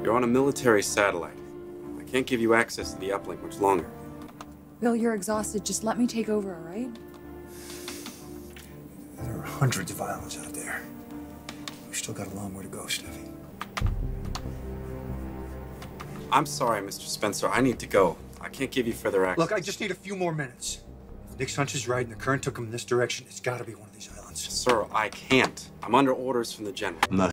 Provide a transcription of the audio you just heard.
You're on a military satellite. I can't give you access to the uplink much longer. Bill, you're exhausted. Just let me take over, all right? There are hundreds of islands out there. We've still got a long way to go, Steffi. I'm sorry, Mr. Spencer. I need to go. I can't give you further access. Look, I just need a few more minutes. If Nick's hunch is right and the current took him in this direction, it's got to be one of these islands. Sir, I can't. I'm under orders from the general.